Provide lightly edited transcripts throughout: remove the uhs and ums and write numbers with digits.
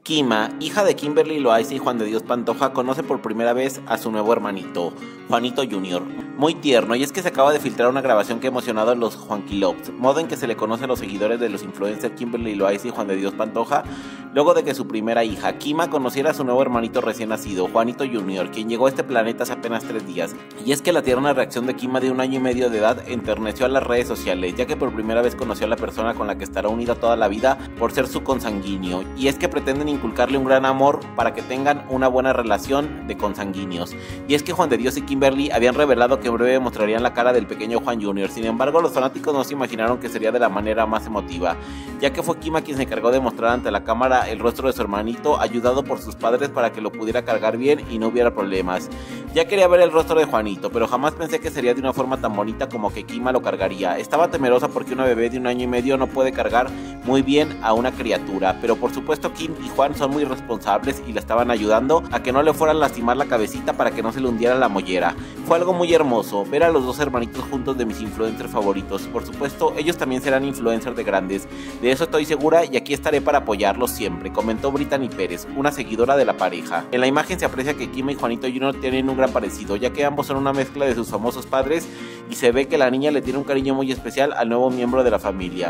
Kima, hija de Kimberly Loaiza y Juan de Dios Pantoja, conoce por primera vez a su nuevo hermanito, Juanito Jr. Muy tierno, y es que se acaba de filtrar una grabación que ha emocionado a los Juanquilops, modo en que se le conoce a los seguidores de los influencers Kimberly Loaiza y Juan de Dios Pantoja, luego de que su primera hija, Kima, conociera a su nuevo hermanito recién nacido, Juanito Jr., quien llegó a este planeta hace apenas 3 días. Y es que la tierna reacción de Kima de 1 año y medio de edad enterneció a las redes sociales, ya que por primera vez conoció a la persona con la que estará unida toda la vida por ser su consanguíneo, y es que pretenden inculcarle un gran amor para que tengan una buena relación de consanguíneos. Y es que Juan de Dios y Kimberly habían revelado que en breve mostrarían la cara del pequeño Juan Jr. Sin embargo, los fanáticos no se imaginaron que sería de la manera más emotiva, ya que fue Kima quien se encargó de mostrar ante la cámara el rostro de su hermanito, ayudado por sus padres para que lo pudiera cargar bien y no hubiera problemas. Ya quería ver el rostro de Juanito, pero jamás pensé que sería de una forma tan bonita como que Kima lo cargaría. Estaba temerosa porque una bebé de 1 año y medio no puede cargar muy bien a una criatura, pero por supuesto Kim y Juan son muy responsables y la estaban ayudando a que no le fueran a lastimar la cabecita para que no se le hundiera la mollera. Fue algo muy hermoso ver a los dos hermanitos juntos de mis influencers favoritos. Por supuesto, ellos también serán influencers de grandes, de eso estoy segura, y aquí estaré para apoyarlos siempre, comentó Brittany Pérez, una seguidora de la pareja. En la imagen se aprecia que Kima y Juanito Jr. tienen un gran parecido, ya que ambos son una mezcla de sus famosos padres, y se ve que la niña le tiene un cariño muy especial al nuevo miembro de la familia.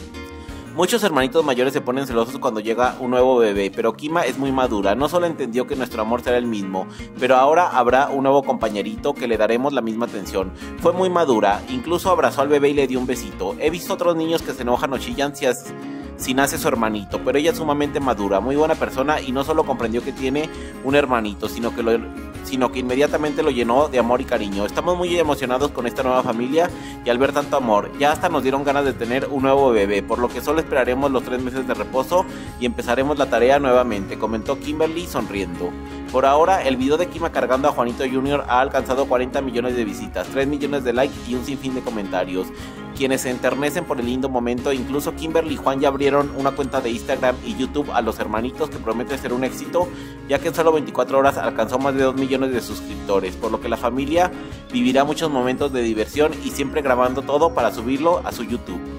Muchos hermanitos mayores se ponen celosos cuando llega un nuevo bebé, pero Kima es muy madura, no solo entendió que nuestro amor será el mismo, pero ahora habrá un nuevo compañerito que le daremos la misma atención. Fue muy madura, incluso abrazó al bebé y le dio un besito. He visto otros niños que se enojan o chillan si nace su hermanito, pero ella es sumamente madura, muy buena persona, y no solo comprendió que tiene un hermanito, sino que inmediatamente lo llenó de amor y cariño. Estamos muy emocionados con esta nueva familia, y al ver tanto amor, ya hasta nos dieron ganas de tener un nuevo bebé, por lo que solo esperaremos los 3 meses de reposo y empezaremos la tarea nuevamente, comentó Kimberly sonriendo. Por ahora, el video de Kima cargando a Juanito Jr. ha alcanzado 40 millones de visitas, 3 millones de likes y un sinfín de comentarios, quienes se enternecen por el lindo momento. Incluso Kimberly y Juan ya abrieron una cuenta de Instagram y YouTube a los hermanitos, que promete ser un éxito, ya que en solo 24 horas alcanzó más de 2 millones de suscriptores, por lo que la familia vivirá muchos momentos de diversión y siempre grabando todo para subirlo a su YouTube.